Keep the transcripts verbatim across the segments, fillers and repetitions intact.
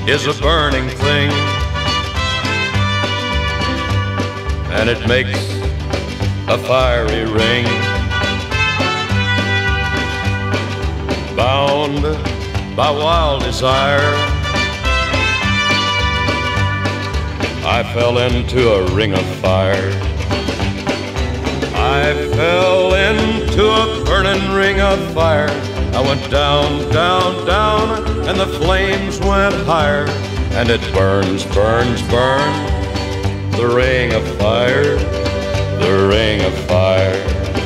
is a burning thing, and it makes a fiery ring. Bound by wild desire, I fell into a ring of fire. I fell into a burning ring of fire. I went down, down, down, and the flames went higher. And it burns, burns, burns, the ring of fire, the ring of fire.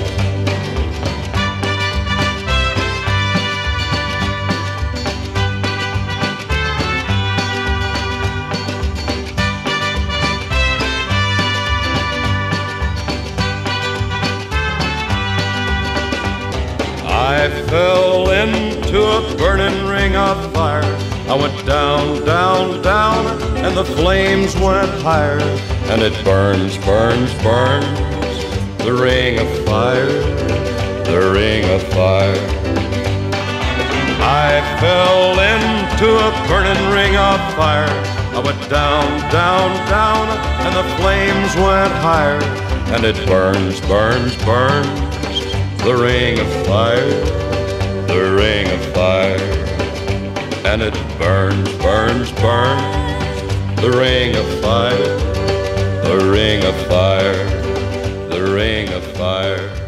I fell into a burning ring of fire. I went down, down, down, and the flames went higher. And it burns, burns, burns, the ring of fire, the ring of fire. I fell into a burning ring of fire. I went down, down, down, and the flames went higher. And it burns, burns, burns, the ring of fire, the ring of fire. And it burns, burns, burns, the ring of fire, the ring of fire, the ring of fire.